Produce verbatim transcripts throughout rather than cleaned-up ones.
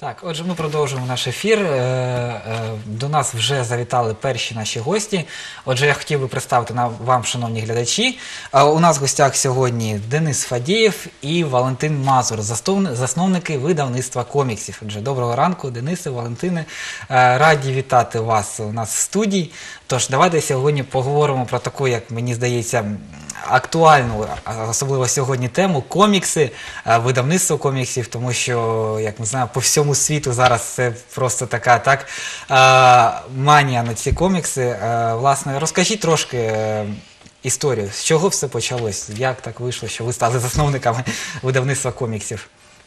Так, отже, ми продовжуємо наш ефір. Е, е, До нас вже завітали перші наші гості. Отже, я хотів би представити на- вам, шановні глядачі. Е, У нас в гостях сьогодні Денис Фадієв і Валентин Мазур, застовни- засновники видавництва коміксів. Отже, доброго ранку, Денисе, Валентине. Е, Раді вітати вас у нас в студії. Тож, давайте сьогодні поговоримо про таку, як мені здається, актуальну, а особливо сьогодні, тему комікси, е, видавництво коміксів, тому що, як ми знаємо, по всьому світу зараз це просто така так е, манія на ці комікси. Е, Власне, розкажіть трошки е, історію, з чого все почалось, як так вийшло, що ви стали засновниками видавництва коміксів.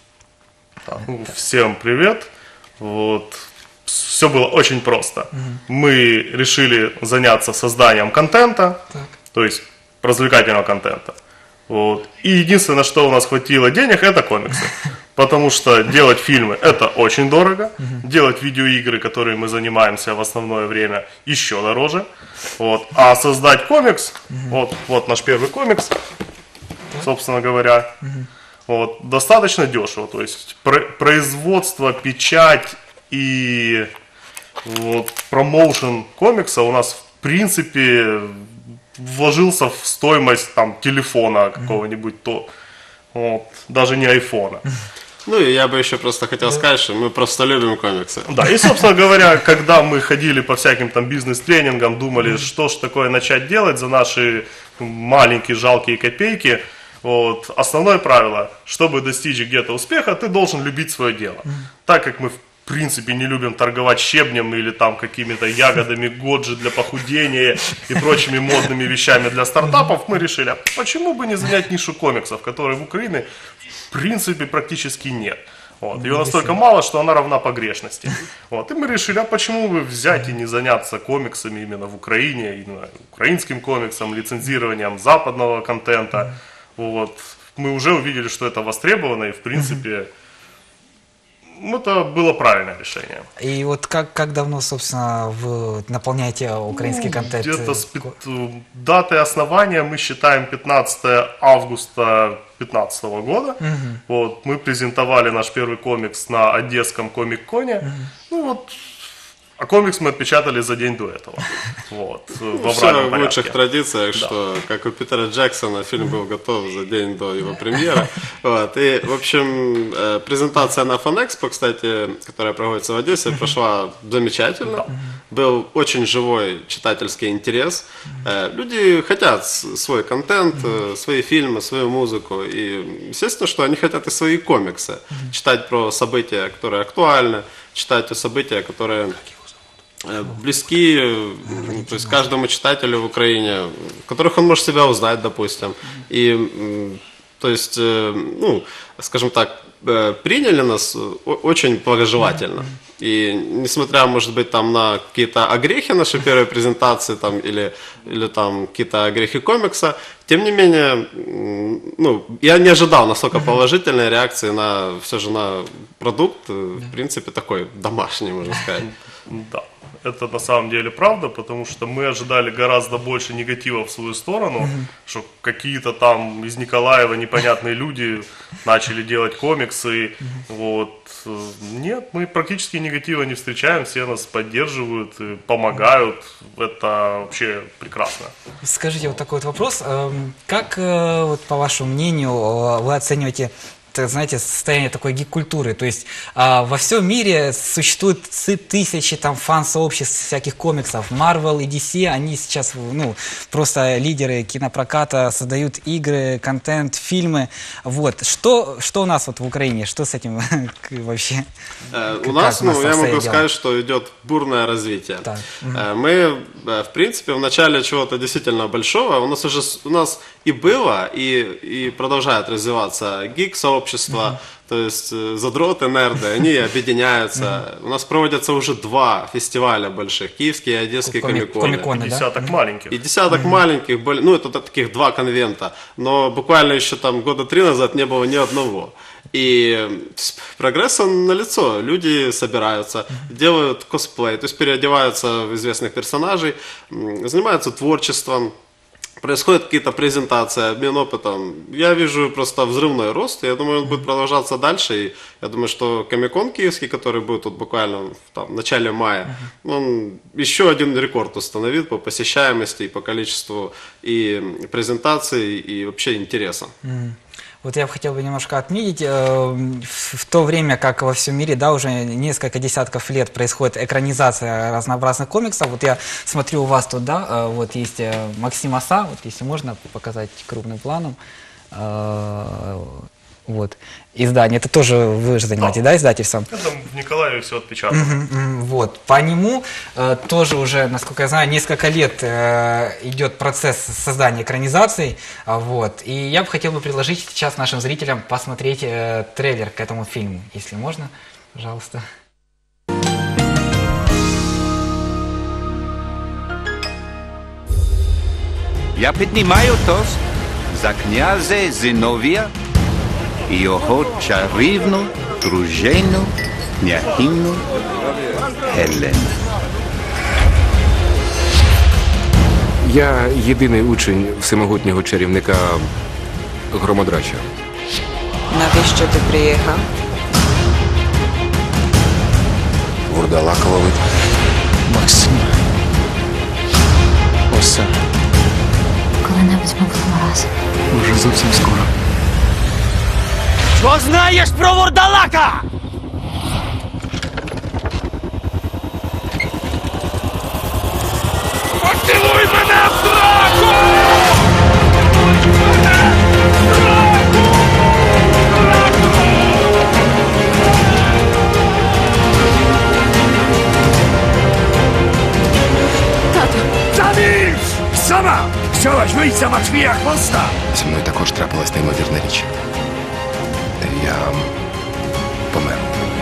Всем привет. Вот. Все было очень просто. Мы решили заняться созданием контента, Так. то есть развлекательного контента. Вот. И единственное, что у нас хватило денег, это комиксы. Потому что делать фильмы это очень дорого, делать видеоигры, которые мы занимаемся в основное время, еще дороже. Вот. А создать комикс, вот, вот наш первый комикс, собственно говоря, вот, достаточно дешево. То есть про- производство, печать и вот, промоушен комикса у нас в принципе вложился в стоимость там телефона какого-нибудь, то вот, даже не айфона. Ну и я бы еще просто хотел сказать, что мы просто любим комиксы. Да, и, собственно говоря, когда мы ходили по всяким там бизнес-тренингам, думали, что ж такое начать делать за наши маленькие жалкие копейки, вот, основное правило, чтобы достичь где-то успеха, ты должен любить свое дело. Так как мы, в принципе, не любим торговать щебнем или там какими-то ягодами годжи для похудения и прочими модными вещами для стартапов, мы решили, а почему бы не занять нишу комиксов, которой в Украине, в принципе, практически нет. Вот. Ее настолько мало, что она равна погрешности. Вот. И мы решили, а почему бы взять и не заняться комиксами именно в Украине, именно украинским комиксом, лицензированием западного контента. Вот. Мы уже увидели, что это востребовано, и в принципе, ну, это было правильное решение. И вот как, как давно, собственно, вы наполняете украинский контент? Где-то с пят- датой основания мы считаем пятнадцатое августа две тысячи пятнадцатого года. Вот, мы презентовали наш первый комикс на Одесском комик-коне. Ну вот, а комикс мы отпечатали за день до этого. Вот, в Все авральном в лучших порядке. традициях, что, как у Питера Джексона, фильм был готов за день до его премьеры. Вот. И, в общем, э, презентация на Фанэкспо, кстати, которая проводится в Одессе, прошла замечательно. Был очень живой читательский интерес. Э, Люди хотят с- свой контент, э, свои фильмы, свою музыку. И, естественно, что они хотят и свои комиксы. Читать про события, которые актуальны, читать о события, которые э, близки, э, то есть каждому читателю в Украине, в которых он может себя узнать, допустим. И, м, то есть, э, ну, скажем так, э, приняли нас о- очень благожелательно. И несмотря, может быть, там на какие-то огрехи нашей первой презентации, там, или, или там какие-то огрехи комикса, тем не менее, м, ну, я не ожидал настолько положительной реакции на, все же на продукт, э, в принципе, такой домашний, можно сказать. Да, это на самом деле правда, потому что мы ожидали гораздо больше негатива в свою сторону, что какие-то там из Николаева непонятные люди начали делать комиксы. Вот. Нет, мы практически негатива не встречаем, все нас поддерживают, и помогают. Это вообще прекрасно. Скажите, вот такой вот вопрос. Эм, Как, э, вот, по вашему мнению, э, вы оцениваете, так, знаете, состояние такой гик-культуры? То есть а, во всем мире существует цы- тысячи там фан-сообществ всяких комиксов. Marvel и ди си, они сейчас, ну, просто лидеры кинопроката, создают игры, контент, фильмы. Вот. Что, что у нас вот в Украине? Что с этим вообще? Э, Как У нас, у нас ну, я обстоят могу дела? сказать, что идет бурное развитие. Так. Э, Мы, э, в принципе, в начале чего-то действительно большого. У нас уже с- у нас и было, и, и продолжает развиваться гик-сообщество, то есть э, задроты, нерды, они объединяются. У нас проводятся уже два фестиваля больших, киевский и одесский Коми- комиконы. комиконы. Да? Десяток маленьких. И десяток маленьких, более- ну это таких два конвента, но буквально еще там года три назад не было ни одного. И э, с- прогресс он налицо, люди собираются, делают косплей, то есть переодеваются в известных персонажей, м, занимаются творчеством, происходят какие-то презентации, обмен опытом. Я вижу просто взрывной рост, и я думаю, он будет продолжаться дальше. И я думаю, что Комик-кон киевский, который будет тут буквально там, в начале мая, он еще один рекорд установит по посещаемости, и по количеству и презентаций, и вообще интереса. Вот я бы хотел бы немножко отметить, э, в, в то время, как во всем мире, да, уже несколько десятков лет происходит экранизация разнообразных комиксов, вот я смотрю у вас тут, да, э, вот есть э, Максим Оса, вот если можно показать крупным планом, э, вот, издание, это тоже вы же занимаетесь, да, Да. издательством? Это в Николаеве все отпечатано. Мгм, мгм, вот, по нему э, тоже уже, насколько я знаю, несколько лет э, идет процесс создания экранизаций, а, вот, и я бы хотел бы предложить сейчас нашим зрителям посмотреть э, трейлер к этому фильму, если можно, пожалуйста. Я піднімаю тост за князя Зиновія і його чарівну дружину княгиню Гелену. Я єдиний учень всемогутнього чарівника Громодрача. Навіщо ти приїхав? Вурдалака ловити. Максим. Оса. Коли-небудь ми будемо разом. Уже зовсім скоро. Що знаєш про Вурдалака? Поцілуй мене в драку! Заміж! Сама! Chciałaś wyjść za Maczwija chwosta! Зі мною також трапилась неймовірна річ. Я помер.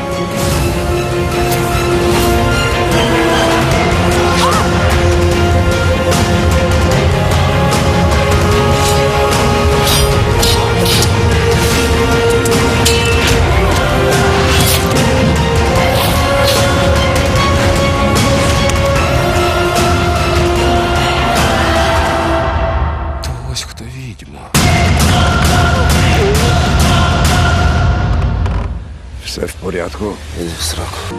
То ось хто відьма. Все в порядку. Іди в сраку.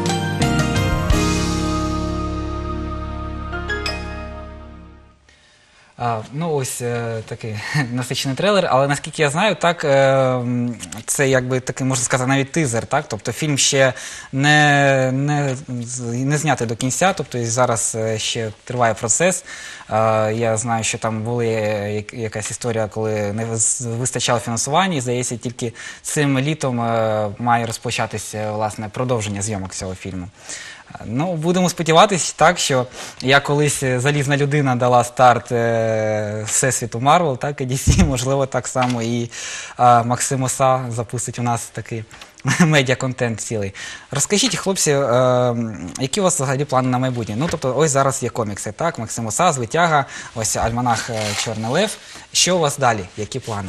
А, ну, ось е, такий насичений трейлер, але наскільки я знаю, так, е, м, це якби такий, можна сказати, навіть тизер, так? Тобто фільм ще не, не, з- не знятий до кінця, тобто і зараз е, ще триває процес. Е, я знаю, що там була якась історія, коли не з- вистачало фінансування, і, здається, тільки цим літом е, має розпочатися, власне, продовження зйомок цього фільму. Ну, будемо сподіватися, так, що я колись е, залізна людина дала старт е, Всесвіту Марвел, так, і Ді Сі, можливо, так само і е, Максим Оса запустить у нас такий медіа-контент цілий. Розкажіть, хлопці, е, які у вас взагалі плани на майбутнє? Ну, тобто, ось зараз є комікси, так, Максим Оса, Звитяга, ось Альманах е, Чорний Лев. Що у вас далі? Які плани?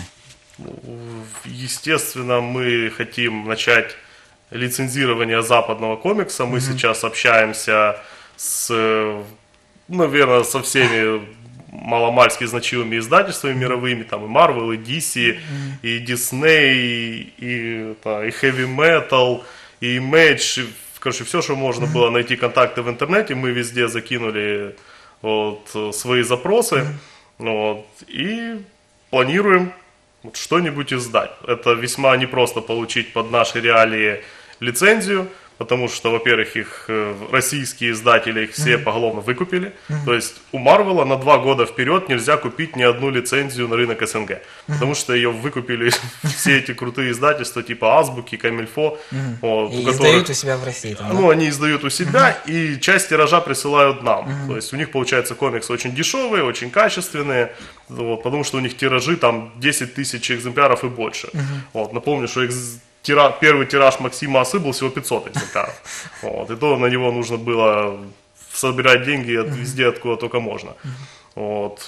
Естественно, мы хотим начать лицензирование западного комикса. Мы сейчас общаемся с, наверное, со всеми маломальски значимыми издательствами мировыми, там и Marvel, и Ди Си, и Disney, и, и, это, и Heavy Metal, и Image, и, короче, все, что можно было найти контакты в интернете, мы везде закинули вот, свои запросы, вот, и планируем вот что-нибудь издать. Это весьма непросто получить под наши реалии лицензию, потому что, во-первых, их э, российские издатели их все поголовно выкупили. То есть у Марвела на два года вперед нельзя купить ни одну лицензию на рынок СНГ, потому что ее выкупили все эти крутые издательства типа Азбуки, Камильфо, вот, І у которых- іздають у себе в Росії. Там, да? ну, они издают у себя, и часть тиража присылают нам. То есть у них, получается, комиксы очень дешевые, очень качественные, вот, потому что у них тиражи там десять тысяч экземпляров и больше. Вот, напомню, что экз- тира- первый тираж Максима Осы был всего пятьсот экземпляров. Вот, и то на него нужно было собирать деньги от, везде, откуда только можно. Вот.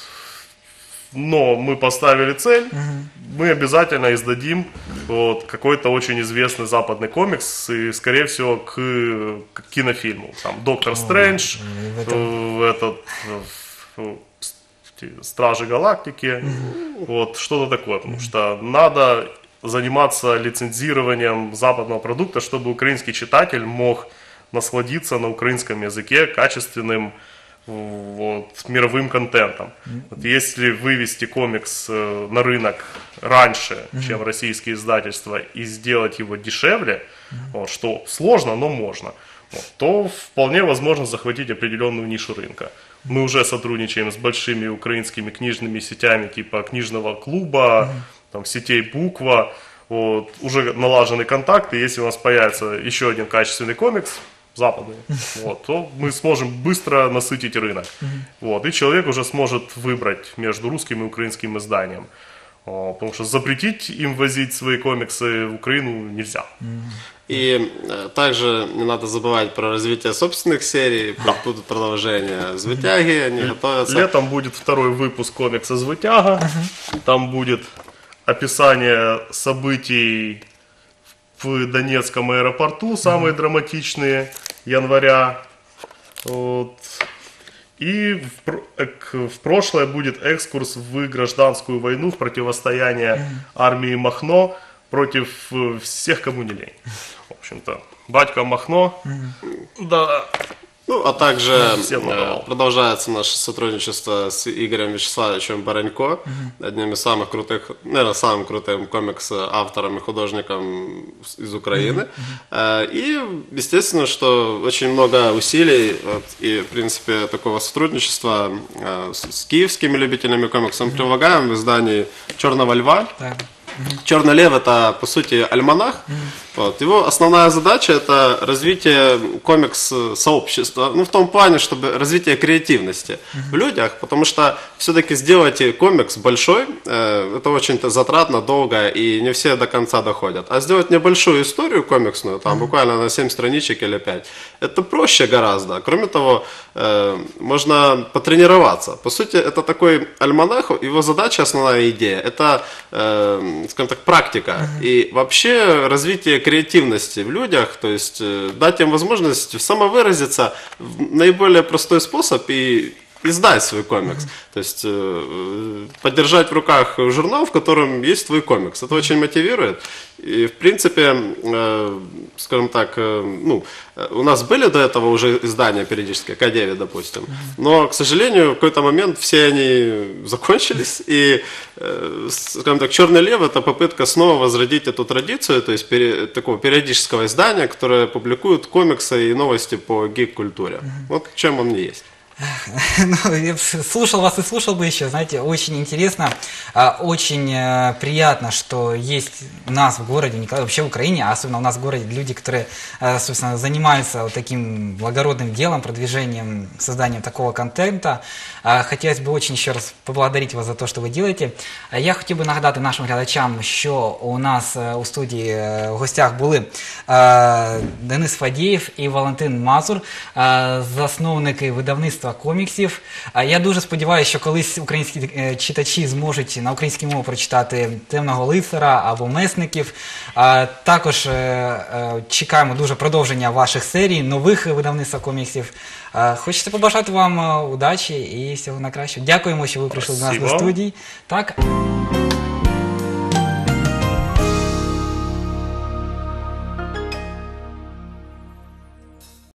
Но мы поставили цель, мы обязательно издадим вот, какой-то очень известный западный комикс, и, скорее всего, к, к кинофильму. Там Доктор Стрэндж, в этом- э, этот, э, эти Стражи Галактики, вот, что-то такое, потому что надо заниматься лицензированием западного продукта, чтобы украинский читатель мог насладиться на украинском языке качественным вот, мировым контентом. Вот если вывести комикс э, на рынок раньше, mm-hmm. чем российские издательства, и сделать его дешевле, mm-hmm. вот, что сложно, но можно, вот, то вполне возможно захватить определенную нишу рынка. Мы уже сотрудничаем с большими украинскими книжными сетями типа книжного клуба, mm-hmm. там, сетей Буква. Вот, уже налажены контакты. Если у нас появится еще один качественный комикс, западный, вот, то мы сможем быстро насытить рынок. Вот, и человек уже сможет выбрать между русским и украинским изданием. О, потому что запретить им возить свои комиксы в Украину нельзя. И э, также не надо забывать про развитие собственных серий, Да. будут продолжения «Звитяги», они готовятся. Летом будет второй выпуск комикса «Звитяга». Там будет описание событий в Донецком аэропорту, самые драматичные, января. Вот. И в, про- эк- в прошлое будет экскурс в гражданскую войну, в противостояние армии Махно против э, всех, кому не лень. В общем-то, батька Махно, да, Ну, а также Всем э, надавал. продолжается наше сотрудничество с Игорем Вячеславовичем Баранько, одним из самых крутых, наверное, самым крутым комикс-автором и художником с- из Украины. Э, И, естественно, что очень много усилий вот, и, в принципе, такого сотрудничества э, с, с киевскими любителями комиксов мы прилагаем в издании «Черного льва». Так. Черный лев — это, по сути, альманах. Вот. Его основная задача — это развитие комикс-сообщества. Ну, в том плане, чтобы развитие креативности в людях, потому что все-таки сделать комикс большой, э, это очень затратно, долго, и не все до конца доходят. А сделать небольшую историю комиксную, там буквально на семь страничек или пять, это проще гораздо. Кроме того, э, можно потренироваться. По сути, это такой альманах, его задача, основная идея, это, э, скажем так, практика. И вообще развитие креативности в людях, то есть э, дать им возможность самовыразиться в наиболее простой способ и издать свой комикс. То есть э, подержать в руках журнал, в котором есть твой комикс. Это очень мотивирует. И, в принципе, э, скажем так, э, ну, у нас были до этого уже издания периодически, К девять, допустим. Но, к сожалению, в какой-то момент все они закончились. И, э, скажем так, «Черный лев» — это попытка снова возродить эту традицию, то есть пере, такого периодического издания, которое публикует комиксы и новости по гик-культуре. Вот чем он не есть. Ну, я слушал вас и слушал бы еще, знаете, очень интересно, а, очень э, приятно, что есть у нас в городе, Николаеве, вообще в Украине, а особенно у нас в городе, люди, которые, э, собственно, занимаются вот таким благородным делом, продвижением, созданием такого контента. А, Хотілося б очень ще раз поблагодарить вас за те, що ви робите. А Я хотів би нагадати нашим глядачам, що у нас е, у студії е, в гостях були е, Денис Фадієв і Валентин Мазур, е, засновники видавництва коміксів. А Я дуже сподіваюся, що колись українські е, читачі зможуть на українській мові прочитати «Темного лицара» або «Месників». А Також е, е, чекаємо дуже продовження ваших серій, нових видавництва коміксів. А Хочеться побажати вам е, удачі і всього найкращого. Дякуємо, що ви прийшли до нас до Спасибо. студії. Так.